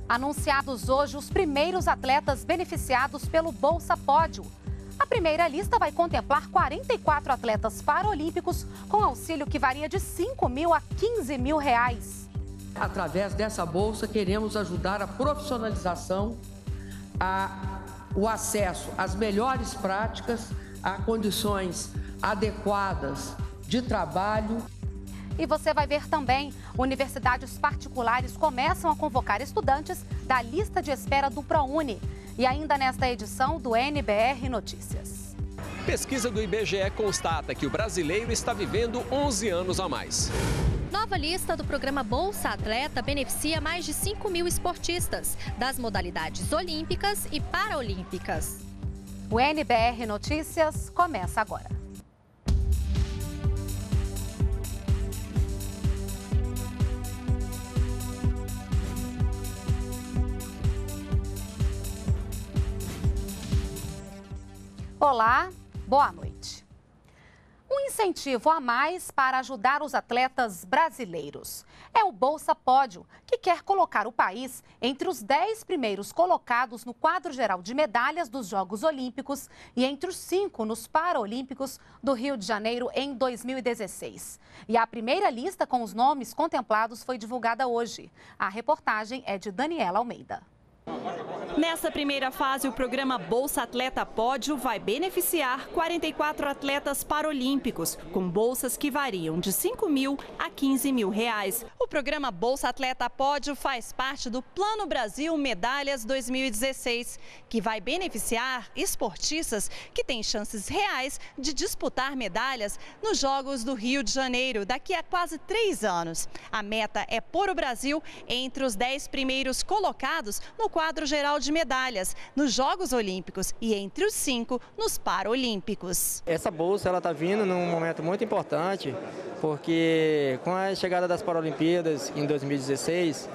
Anunciados hoje os primeiros atletas beneficiados pelo Bolsa Pódio. A primeira lista vai contemplar 44 atletas paralímpicos com auxílio que varia de R$ 5.000 a R$ 15.000. Através dessa bolsa, queremos ajudar a profissionalização, o acesso às melhores práticas, a condições adequadas de trabalho. E você vai ver também, universidades particulares começam a convocar estudantes da lista de espera do ProUni. E ainda nesta edição do NBR Notícias. Pesquisa do IBGE constata que o brasileiro está vivendo 11 anos a mais. Nova lista do programa Bolsa Atleta beneficia mais de 5.000 esportistas das modalidades olímpicas e paraolímpicas. O NBR Notícias começa agora. Olá, boa noite. Um incentivo a mais para ajudar os atletas brasileiros. É o Bolsa Pódio, que quer colocar o país entre os 10 primeiros colocados no quadro geral de medalhas dos Jogos Olímpicos e entre os 5 nos Paralímpicos do Rio de Janeiro em 2016. E a primeira lista com os nomes contemplados foi divulgada hoje. A reportagem é de Daniela Almeida. Nessa primeira fase, o programa Bolsa Atleta Pódio vai beneficiar 44 atletas paralímpicos, com bolsas que variam de R$ 5.000 a R$ 15.000. O programa Bolsa Atleta Pódio faz parte do Plano Brasil Medalhas 2016, que vai beneficiar esportistas que têm chances reais de disputar medalhas nos Jogos do Rio de Janeiro daqui a quase 3 anos. A meta é pôr o Brasil entre os 10 primeiros colocados no quadro geral de medalhas nos Jogos Olímpicos e entre os 5 nos Paralímpicos. Essa bolsa está vindo num momento muito importante, porque com a chegada das Paralimpíadas em 2016,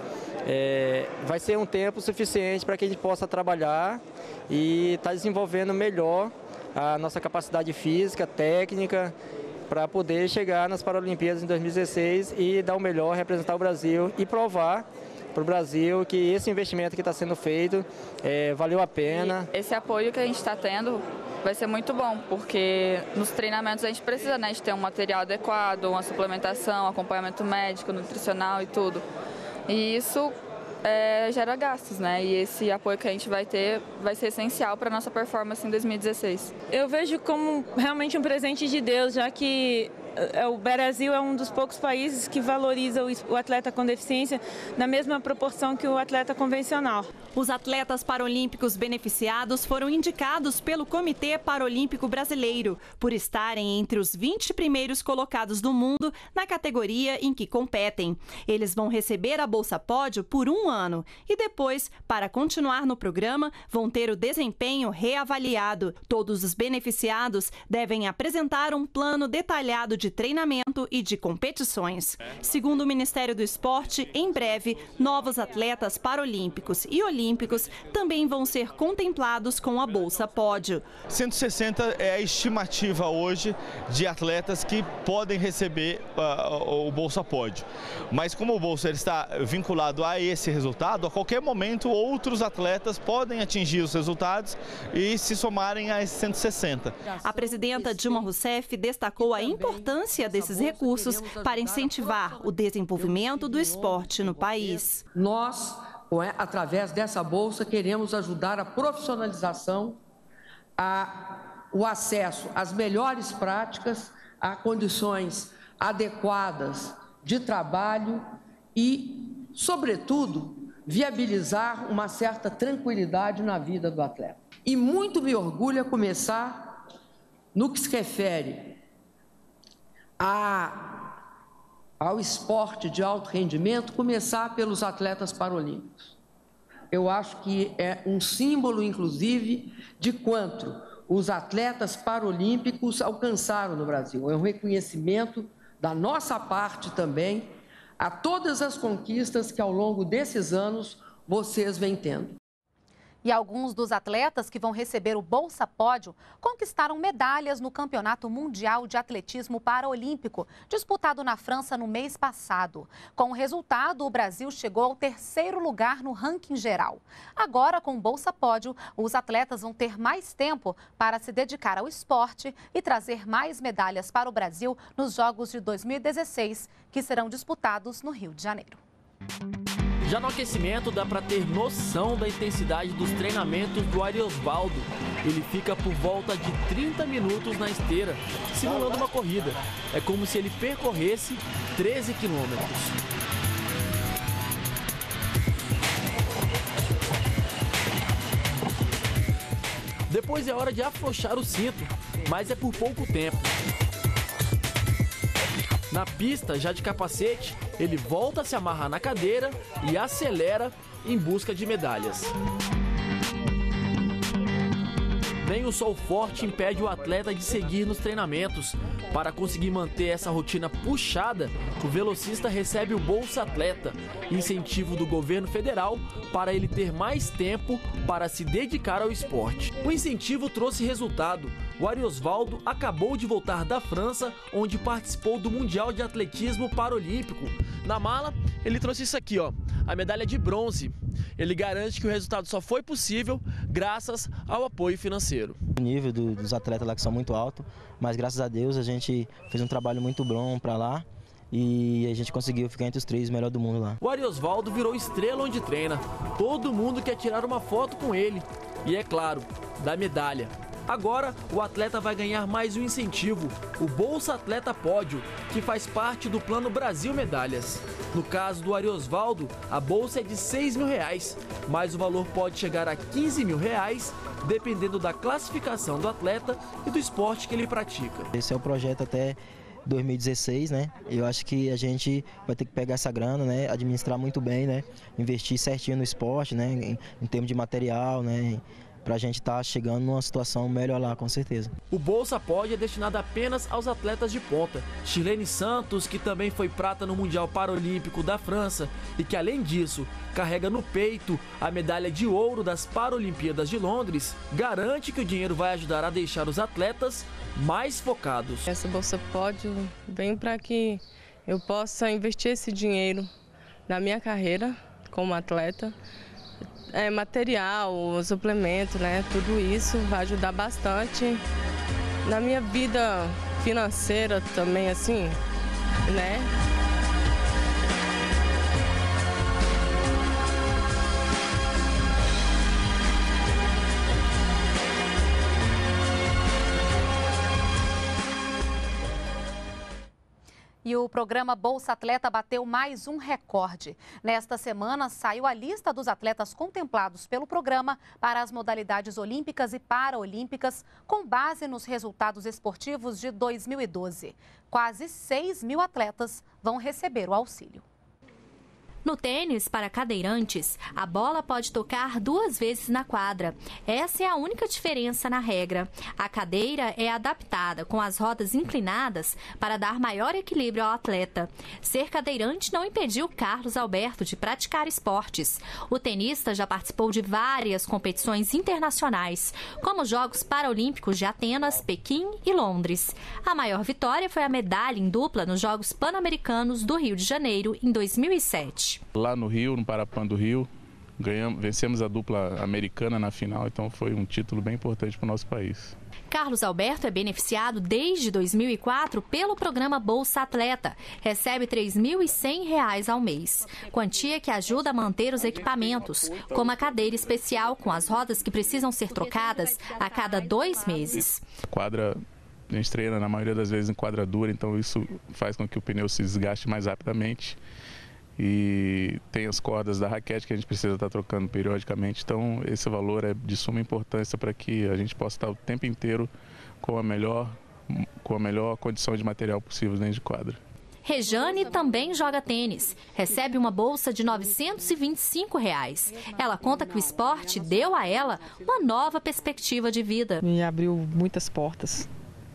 vai ser um tempo suficiente para que a gente possa trabalhar e estar desenvolvendo melhor a nossa capacidade física, técnica, para poder chegar nas Paralimpíadas em 2016 e dar o melhor, representar o Brasil e provar para o Brasil que esse investimento que está sendo feito valeu a pena. E esse apoio que a gente está tendo vai ser muito bom, porque nos treinamentos a gente precisa, né, de ter um material adequado, uma suplementação, acompanhamento médico, nutricional e tudo. E isso gera gastos, né? E esse apoio que a gente vai ter vai ser essencial para a nossa performance em 2016. Eu vejo como realmente um presente de Deus, já que o Brasil é um dos poucos países que valoriza o atleta com deficiência na mesma proporção que o atleta convencional. Os atletas paralímpicos beneficiados foram indicados pelo Comitê Paralímpico Brasileiro por estarem entre os 20 primeiros colocados do mundo na categoria em que competem. Eles vão receber a Bolsa Pódio por 1 ano e depois, para continuar no programa, vão ter o desempenho reavaliado. Todos os beneficiados devem apresentar um plano detalhado de treinamento e de competições. Segundo o Ministério do Esporte, em breve, novos atletas paralímpicos e olímpicos também vão ser contemplados com a Bolsa Pódio. 160 é a estimativa hoje de atletas que podem receber o Bolsa Pódio. Mas como o Bolsa está vinculado a esse resultado, a qualquer momento outros atletas podem atingir os resultados e se somarem a esses 160. A presidenta Dilma Rousseff destacou a importância desses recursos para incentivar o desenvolvimento do esporte no país. Nós, através dessa bolsa, queremos ajudar a profissionalização, o acesso às melhores práticas, a condições adequadas de trabalho e, sobretudo, viabilizar uma certa tranquilidade na vida do atleta. E muito me orgulha começar no que se refere ao esporte de alto rendimento, começar pelos atletas paralímpicos. Eu acho que é um símbolo, inclusive, de quanto os atletas paralímpicos alcançaram no Brasil. É um reconhecimento da nossa parte também a todas as conquistas que ao longo desses anos vocês vêm tendo. E alguns dos atletas que vão receber o Bolsa Pódio conquistaram medalhas no Campeonato Mundial de Atletismo Paralímpico, disputado na França no mês passado. Com o resultado, o Brasil chegou ao 3º lugar no ranking geral. Agora, com o Bolsa Pódio, os atletas vão ter mais tempo para se dedicar ao esporte e trazer mais medalhas para o Brasil nos Jogos de 2016, que serão disputados no Rio de Janeiro. Já no aquecimento dá para ter noção da intensidade dos treinamentos do Ariosvaldo. Ele fica por volta de 30 minutos na esteira, simulando uma corrida. É como se ele percorresse 13 quilômetros. Depois é hora de afrouxar o cinto, mas é por pouco tempo. Na pista, já de capacete, ele volta a se amarrar na cadeira e acelera em busca de medalhas. Nem o sol forte impede o atleta de seguir nos treinamentos. Para conseguir manter essa rotina puxada, o velocista recebe o Bolsa Atleta, incentivo do governo federal para ele ter mais tempo para se dedicar ao esporte. O incentivo trouxe resultado. O Ariosvaldo acabou de voltar da França, onde participou do Mundial de Atletismo Paralímpico. Na mala, ele trouxe isso aqui, ó, a medalha de bronze. Ele garante que o resultado só foi possível graças ao apoio financeiro. O nível dos atletas lá que são muito alto, mas graças a Deus a gente fez um trabalho muito bom para lá e a gente conseguiu ficar entre os 3 melhores do mundo lá. O Ariosvaldo virou estrela onde treina. Todo mundo quer tirar uma foto com ele. E é claro, da medalha. Agora, o atleta vai ganhar mais um incentivo, o Bolsa Atleta Pódio, que faz parte do Plano Brasil Medalhas. No caso do Ariosvaldo, a bolsa é de R$6 mil, mas o valor pode chegar a R$15 mil, dependendo da classificação do atleta e do esporte que ele pratica. Esse é o projeto até 2016, né? Eu acho que a gente vai ter que pegar essa grana, né? Administrar muito bem, né? Investir certinho no esporte, né? Em termos de material, né? Para a gente estar chegando numa situação melhor lá, com certeza. O Bolsa Pódio é destinado apenas aos atletas de ponta. Shirlene Santos, que também foi prata no Mundial Paralímpico da França e que, além disso, carrega no peito a medalha de ouro das Paralimpíadas de Londres, garante que o dinheiro vai ajudar a deixar os atletas mais focados. Essa Bolsa Pódio vem para que eu possa investir esse dinheiro na minha carreira como atleta. Material, suplemento, né? Tudo isso vai ajudar bastante na minha vida financeira também, assim, né? E o programa Bolsa Atleta bateu mais um recorde. Nesta semana, saiu a lista dos atletas contemplados pelo programa para as modalidades olímpicas e paraolímpicas, com base nos resultados esportivos de 2012. Quase 6 mil atletas vão receber o auxílio. No tênis, para cadeirantes, a bola pode tocar 2 vezes na quadra. Essa é a única diferença na regra. A cadeira é adaptada com as rodas inclinadas para dar maior equilíbrio ao atleta. Ser cadeirante não impediu Carlos Alberto de praticar esportes. O tenista já participou de várias competições internacionais, como os Jogos Paralímpicos de Atenas, Pequim e Londres. A maior vitória foi a medalha em dupla nos Jogos Pan-Americanos do Rio de Janeiro, em 2007. Lá no Rio, no Parapan do Rio, vencemos a dupla americana na final, então foi um título bem importante para o nosso país. Carlos Alberto é beneficiado desde 2004 pelo programa Bolsa Atleta. Recebe R$ 3.100 ao mês, quantia que ajuda a manter os equipamentos, como a cadeira especial com as rodas que precisam ser trocadas a cada 2 meses. Quadra, a gente treina na maioria das vezes em quadra dura, então isso faz com que o pneu se desgaste mais rapidamente. E tem as cordas da raquete que a gente precisa estar trocando periodicamente, então esse valor é de suma importância para que a gente possa estar o tempo inteiro com a melhor condição de material possível dentro de quadra. Rejane também joga tênis. Recebe uma bolsa de R$ 925. Ela conta que o esporte deu a ela uma nova perspectiva de vida. Me abriu muitas portas.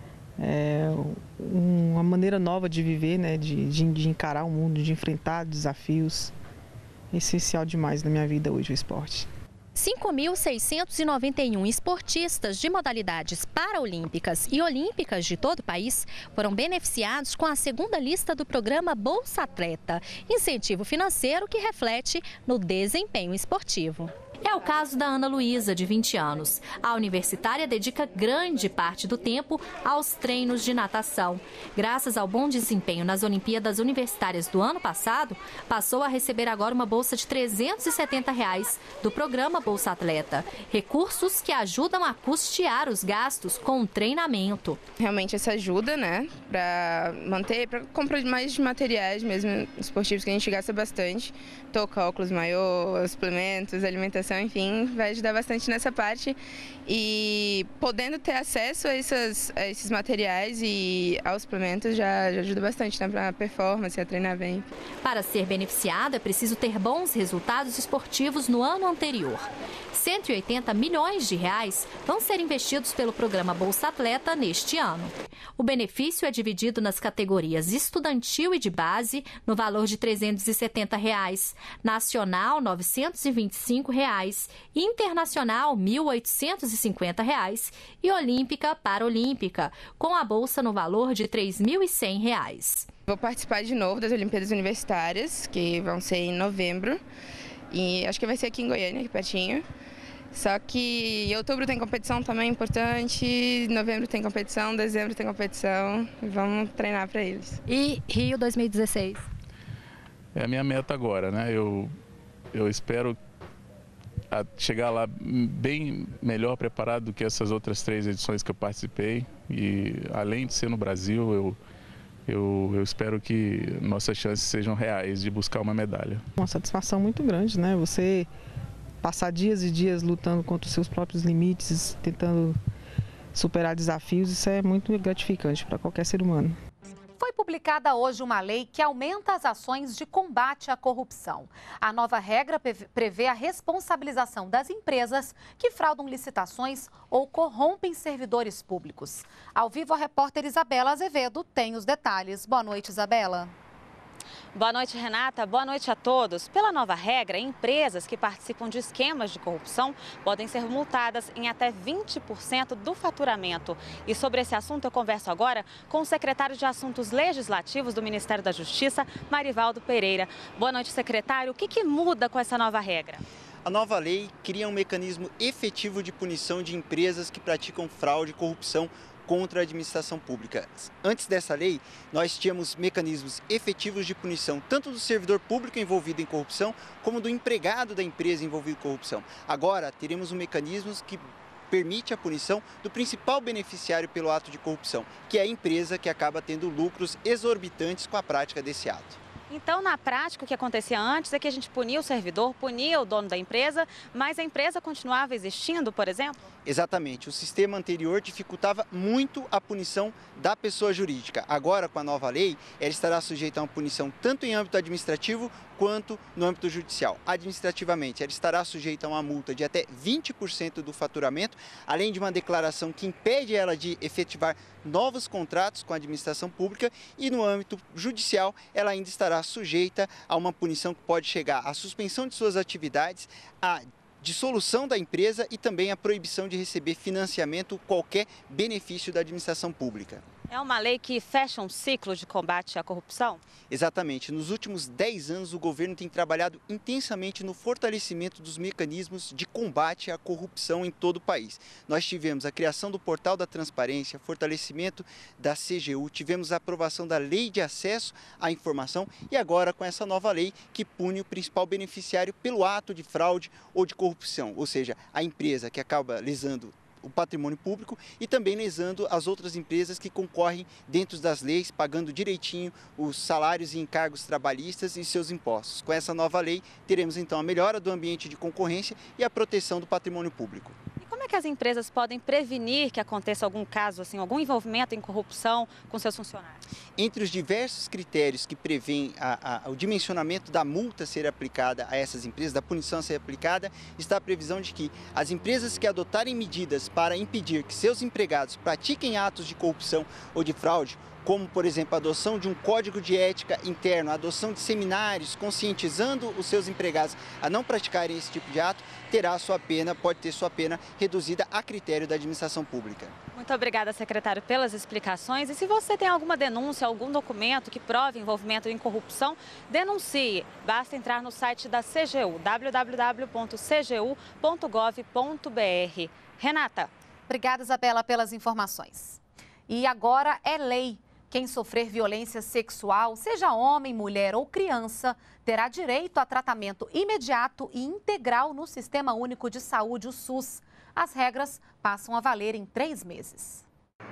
Uma maneira nova de viver, né? de encarar o mundo, de enfrentar desafios. É essencial demais na minha vida hoje o esporte. 5.691 esportistas de modalidades paraolímpicas e olímpicas de todo o país foram beneficiados com a segunda lista do programa Bolsa Atleta, incentivo financeiro que reflete no desempenho esportivo. É o caso da Ana Luísa, de 20 anos. A universitária dedica grande parte do tempo aos treinos de natação. Graças ao bom desempenho nas Olimpíadas Universitárias do ano passado, passou a receber agora uma bolsa de R$ 370 do programa Bolsa Atleta. Recursos que ajudam a custear os gastos com o treinamento. Realmente essa ajuda, né, para manter, para comprar mais materiais mesmo esportivos que a gente gasta bastante. Touca, óculos, maiô, suplementos, alimentação. Enfim, vai ajudar bastante nessa parte e podendo ter acesso a esses materiais e aos suplementos já ajuda bastante, né, para a performance, a treinar bem. Para ser beneficiado é preciso ter bons resultados esportivos no ano anterior. R$ 180 milhões vão ser investidos pelo programa Bolsa Atleta neste ano. O benefício é dividido nas categorias estudantil e de base, no valor de R$ 370, nacional R$ 925, internacional R$ 1.850 e olímpica paralímpica, com a bolsa no valor de R$ 3.100. Vou participar de novo das Olimpíadas Universitárias, que vão ser em novembro, e acho que vai ser aqui em Goiânia, aqui pertinho. Só que em outubro tem competição também importante, novembro tem competição, dezembro tem competição, vamos treinar para eles. E Rio 2016? É a minha meta agora, né? Eu espero chegar lá bem melhor preparado do que essas outras 3 edições que eu participei, e além de ser no Brasil, eu espero que nossas chances sejam reais de buscar uma medalha. Uma satisfação muito grande, né? Você passar dias e dias lutando contra os seus próprios limites, tentando superar desafios, isso é muito gratificante para qualquer ser humano. Foi publicada hoje uma lei que aumenta as ações de combate à corrupção. A nova regra prevê a responsabilização das empresas que fraudam licitações ou corrompem servidores públicos. Ao vivo, a repórter Isabela Azevedo tem os detalhes. Boa noite, Isabela. Boa noite, Renata. Boa noite a todos. Pela nova regra, empresas que participam de esquemas de corrupção podem ser multadas em até 20% do faturamento. E sobre esse assunto eu converso agora com o secretário de Assuntos Legislativos do Ministério da Justiça, Marivaldo Pereira. Boa noite, secretário. O que muda com essa nova regra? A nova lei cria um mecanismo efetivo de punição de empresas que praticam fraude e corrupção contra a administração pública. Antes dessa lei, nós tínhamos mecanismos efetivos de punição, tanto do servidor público envolvido em corrupção, como do empregado da empresa envolvido em corrupção. Agora, teremos um mecanismo que permite a punição do principal beneficiário pelo ato de corrupção, que é a empresa que acaba tendo lucros exorbitantes com a prática desse ato. Então, na prática, o que acontecia antes é que a gente punia o servidor, punia o dono da empresa, mas a empresa continuava existindo, por exemplo? Exatamente. O sistema anterior dificultava muito a punição da pessoa jurídica. Agora, com a nova lei, ela estará sujeita a uma punição tanto em âmbito administrativo quanto no âmbito judicial. Administrativamente, ela estará sujeita a uma multa de até 20% do faturamento, além de uma declaração que impede ela de efetivar novos contratos com a administração pública, e no âmbito judicial, ela ainda estará sujeita a uma punição que pode chegar à suspensão de suas atividades, à dissolução da empresa e também a proibição de receber financiamento ou qualquer benefício da administração pública. É uma lei que fecha um ciclo de combate à corrupção? Exatamente. Nos últimos 10 anos, o governo tem trabalhado intensamente no fortalecimento dos mecanismos de combate à corrupção em todo o país. Nós tivemos a criação do Portal da Transparência, fortalecimento da CGU, tivemos a aprovação da Lei de Acesso à Informação e agora com essa nova lei que pune o principal beneficiário pelo ato de fraude ou de corrupção, ou seja, a empresa que acaba lesando o patrimônio público e também lesando as outras empresas que concorrem dentro das leis, pagando direitinho os salários e encargos trabalhistas e seus impostos. Com essa nova lei, teremos então a melhora do ambiente de concorrência e a proteção do patrimônio público. Como é que as empresas podem prevenir que aconteça algum caso, assim, algum envolvimento em corrupção com seus funcionários? Entre os diversos critérios que prevêem o dimensionamento da multa ser aplicada a essas empresas, da punição a ser aplicada, está a previsão de que as empresas que adotarem medidas para impedir que seus empregados pratiquem atos de corrupção ou de fraude como, por exemplo, a adoção de um código de ética interno, a adoção de seminários conscientizando os seus empregados a não praticarem esse tipo de ato, pode ter sua pena reduzida a critério da administração pública. Muito obrigada, secretário, pelas explicações. E se você tem alguma denúncia, algum documento que prove envolvimento em corrupção, denuncie. Basta entrar no site da CGU, www.cgu.gov.br. Renata. Obrigada, Isabela, pelas informações. E agora é lei. Quem sofrer violência sexual, seja homem, mulher ou criança, terá direito a tratamento imediato e integral no Sistema Único de Saúde, o SUS. As regras passam a valer em 3 meses.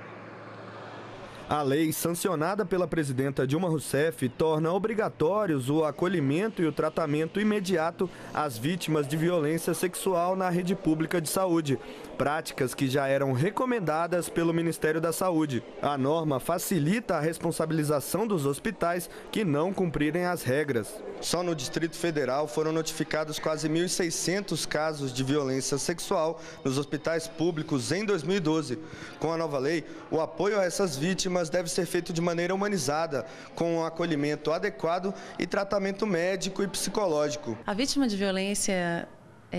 A lei, sancionada pela presidenta Dilma Rousseff, torna obrigatórios o acolhimento e o tratamento imediato às vítimas de violência sexual na rede pública de saúde, práticas que já eram recomendadas pelo Ministério da Saúde. A norma facilita a responsabilização dos hospitais que não cumprirem as regras. Só no Distrito Federal foram notificados quase 1.600 casos de violência sexual nos hospitais públicos em 2012. Com a nova lei, o apoio a essas vítimas deve ser feito de maneira humanizada, com um acolhimento adequado e tratamento médico e psicológico. A vítima de violência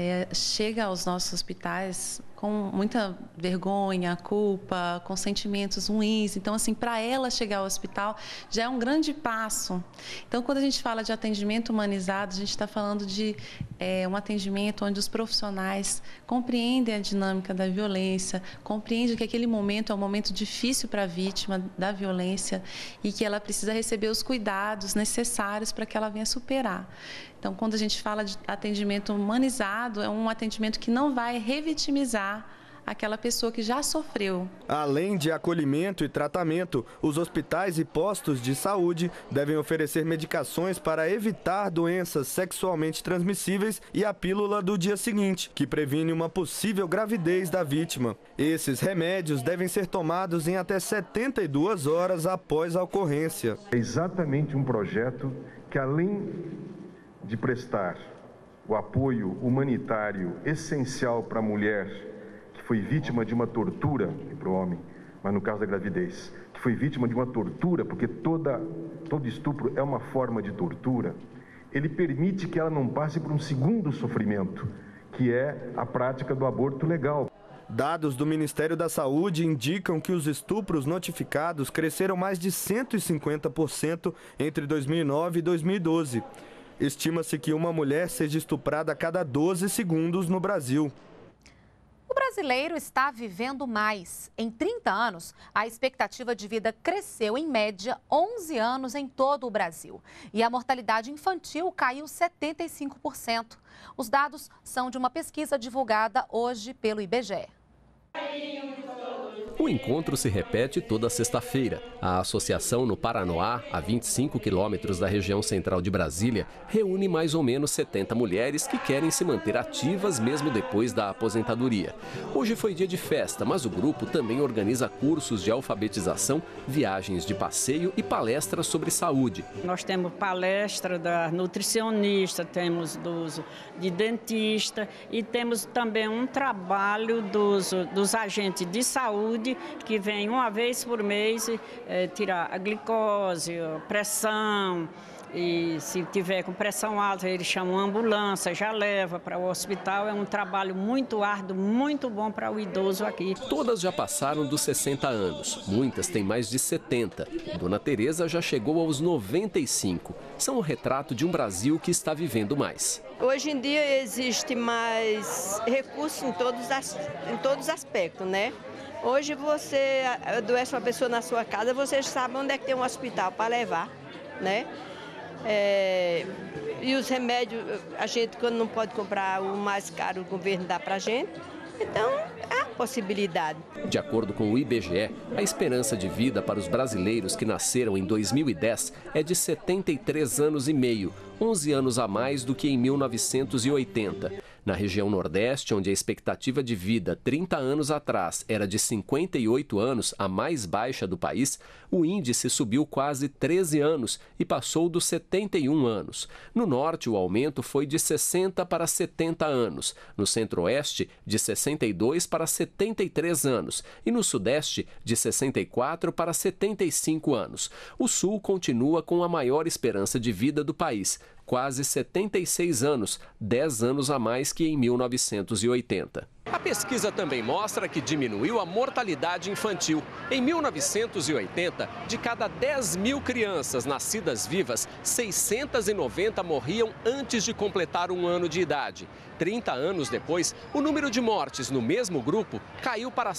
chega aos nossos hospitais com muita vergonha, culpa, com sentimentos ruins. Então, assim, para ela chegar ao hospital já é um grande passo. Então, quando a gente fala de atendimento humanizado, a gente está falando de um atendimento onde os profissionais compreendem a dinâmica da violência, compreendem que aquele momento é um momento difícil para a vítima da violência e que ela precisa receber os cuidados necessários para que ela venha superar. Então, quando a gente fala de atendimento humanizado, é um atendimento que não vai revitimizar aquela pessoa que já sofreu. Além de acolhimento e tratamento, os hospitais e postos de saúde devem oferecer medicações para evitar doenças sexualmente transmissíveis e a pílula do dia seguinte, que previne uma possível gravidez da vítima. Esses remédios devem ser tomados em até 72 horas após a ocorrência. É exatamente um projeto que, além de prestar o apoio humanitário essencial para a mulher que foi vítima de uma tortura, e para o homem, mas no caso da gravidez, que foi vítima de uma tortura, porque todo estupro é uma forma de tortura, ele permite que ela não passe por um segundo sofrimento, que é a prática do aborto legal. Dados do Ministério da Saúde indicam que os estupros notificados cresceram mais de 150% entre 2009 e 2012. Estima-se que uma mulher seja estuprada a cada 12 segundos no Brasil. O brasileiro está vivendo mais. Em 30 anos, a expectativa de vida cresceu em média 11 anos em todo o Brasil. E a mortalidade infantil caiu 75%. Os dados são de uma pesquisa divulgada hoje pelo IBGE. O encontro se repete toda sexta-feira. A associação no Paranoá, a 25 quilômetros da região central de Brasília, reúne mais ou menos 70 mulheres que querem se manter ativas mesmo depois da aposentadoria. Hoje foi dia de festa, mas o grupo também organiza cursos de alfabetização, viagens de passeio e palestras sobre saúde. Nós temos palestra da nutricionista, temos de dentista e temos também um trabalho dos agentes de saúde que vem uma vez por mês tirar a glicose, a pressão, e se tiver com pressão alta eles chamam a ambulância, já leva para o hospital. É um trabalho muito árduo, muito bom para o idoso aqui. Todas já passaram dos 60 anos, muitas têm mais de 70. Dona Tereza já chegou aos 95. São o retrato de um Brasil que está vivendo mais. Hoje em dia existe mais recursos em todos os aspectos, né? Hoje você adoece uma pessoa na sua casa, você sabe onde é que tem um hospital para levar, né? E os remédios, a gente quando não pode comprar o mais caro, o governo dá para a gente. Então, há possibilidade. De acordo com o IBGE, a esperança de vida para os brasileiros que nasceram em 2010 é de 73 anos e meio, 11 anos a mais do que em 1980. Na região Nordeste, onde a expectativa de vida 30 anos atrás era de 58 anos, a mais baixa do país, o índice subiu quase 13 anos e passou dos 71 anos. No Norte, o aumento foi de 60 para 70 anos. No Centro-Oeste, de 62 para 73 anos. E no Sudeste, de 64 para 75 anos. O Sul continua com a maior esperança de vida do país, quase 76 anos, 10 anos a mais que em 1980. A pesquisa também mostra que diminuiu a mortalidade infantil. Em 1980, de cada 10 mil crianças nascidas vivas, 690 morriam antes de completar um ano de idade. 30 anos depois, o número de mortes no mesmo grupo caiu para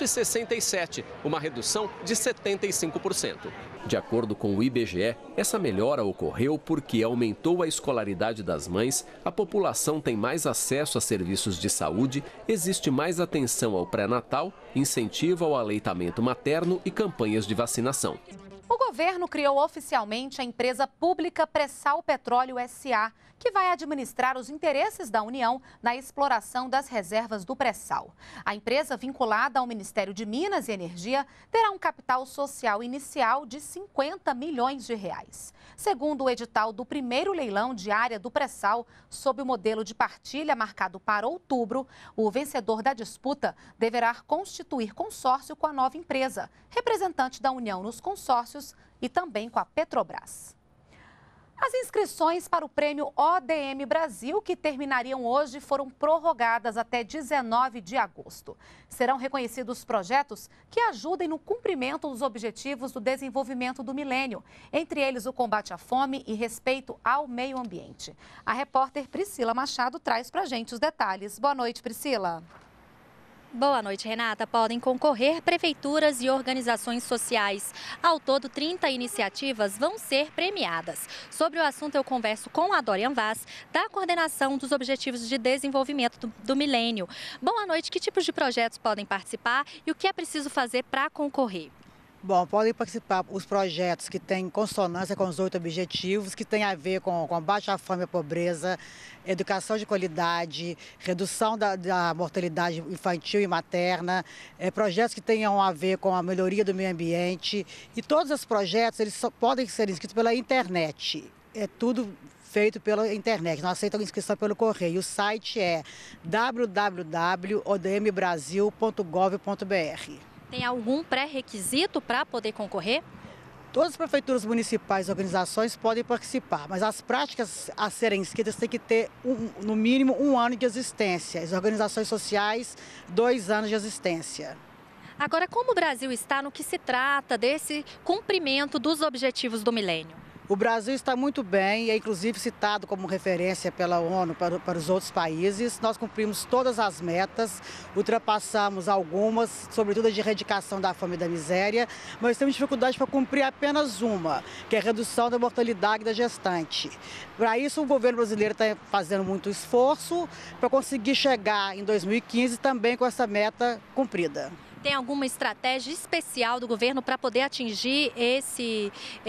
167, uma redução de 75%. De acordo com o IBGE, essa melhora ocorreu porque aumentou a escolaridade das mães, a população tem mais acesso a serviços de saúde, existe mais atenção ao pré-natal, incentivo ao aleitamento materno e campanhas de vacinação. O governo criou oficialmente a empresa pública Pré-Sal Petróleo S.A., que vai administrar os interesses da União na exploração das reservas do pré-sal. A empresa, vinculada ao Ministério de Minas e Energia, terá um capital social inicial de 50 milhões de reais. Segundo o edital do primeiro leilão de área do pré-sal, sob o modelo de partilha marcado para outubro, o vencedor da disputa deverá constituir consórcio com a nova empresa, representante da União nos consórcios e também com a Petrobras. As inscrições para o prêmio ODM Brasil, que terminariam hoje, foram prorrogadas até 19 de agosto. Serão reconhecidos projetos que ajudem no cumprimento dos objetivos do desenvolvimento do milênio, entre eles o combate à fome e respeito ao meio ambiente. A repórter Priscila Machado traz pra gente os detalhes. Boa noite, Priscila. Boa noite, Renata. Podem concorrer prefeituras e organizações sociais. Ao todo, 30 iniciativas vão ser premiadas. Sobre o assunto, eu converso com a Dorian Vaz, da Coordenação dos Objetivos de Desenvolvimento do Milênio. Boa noite. Que tipos de projetos podem participar e o que é preciso fazer para concorrer? Bom, podem participar os projetos que têm consonância com os 8 objetivos, que têm a ver com combate à fome e à pobreza, educação de qualidade, redução da mortalidade infantil e materna, projetos que tenham a ver com a melhoria do meio ambiente. E todos os projetos eles só podem ser inscritos pela internet. É tudo feito pela internet, não aceita inscrição pelo correio. O site é www.odmbrasil.gov.br. Tem algum pré-requisito para poder concorrer? Todas as prefeituras municipais e organizações podem participar, mas as práticas a serem inscritas têm que ter, no mínimo, 1 ano de existência. As organizações sociais, 2 anos de existência. Agora, como o Brasil está no que se trata desse cumprimento dos objetivos do milênio? O Brasil está muito bem e é inclusive citado como referência pela ONU para os outros países. Nós cumprimos todas as metas, ultrapassamos algumas, sobretudo a de erradicação da fome e da miséria, mas temos dificuldade para cumprir apenas uma, que é a redução da mortalidade da gestante. Para isso, o governo brasileiro está fazendo muito esforço para conseguir chegar em 2015 também com essa meta cumprida. Tem alguma estratégia especial do governo para poder atingir esse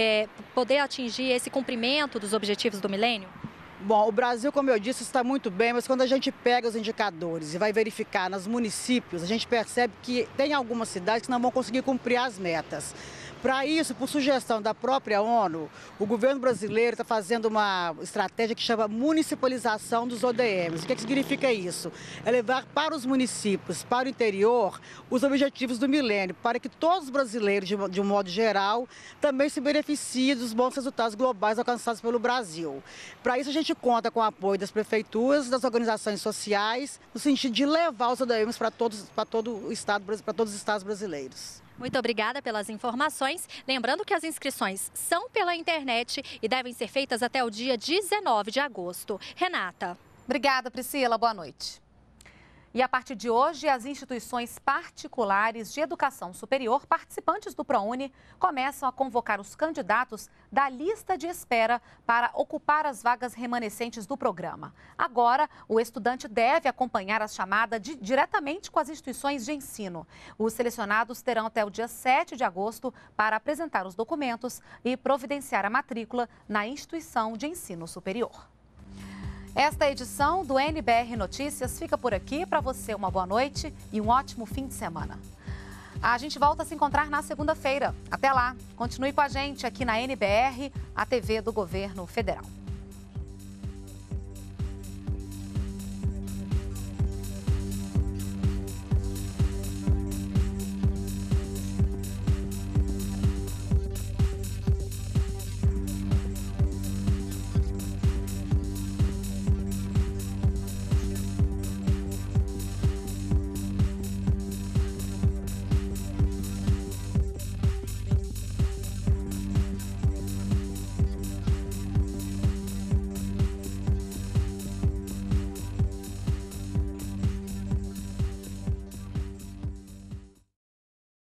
cumprimento dos objetivos do milênio? Bom, o Brasil, como eu disse, está muito bem, mas quando a gente pega os indicadores e vai verificar nos municípios, a gente percebe que tem algumas cidades que não vão conseguir cumprir as metas. Para isso, por sugestão da própria ONU, o governo brasileiro está fazendo uma estratégia que chama municipalização dos ODMs. O que significa isso? É levar para os municípios, para o interior, os objetivos do milênio, para que todos os brasileiros, de um modo geral, também se beneficiem dos bons resultados globais alcançados pelo Brasil. Para isso, a gente conta com o apoio das prefeituras, das organizações sociais, no sentido de levar os ODMs para todos os estados brasileiros. Muito obrigada pelas informações. Lembrando que as inscrições são pela internet e devem ser feitas até o dia 19 de agosto. Renata. Obrigada, Priscila. Boa noite. E a partir de hoje, as instituições particulares de educação superior participantes do ProUni começam a convocar os candidatos da lista de espera para ocupar as vagas remanescentes do programa. Agora, o estudante deve acompanhar a chamada diretamente com as instituições de ensino. Os selecionados terão até o dia 7 de agosto para apresentar os documentos e providenciar a matrícula na instituição de ensino superior. Esta edição do NBR Notícias fica por aqui. Para você, uma boa noite e um ótimo fim de semana. A gente volta a se encontrar na segunda-feira. Até lá, continue com a gente aqui na NBR, a TV do Governo Federal.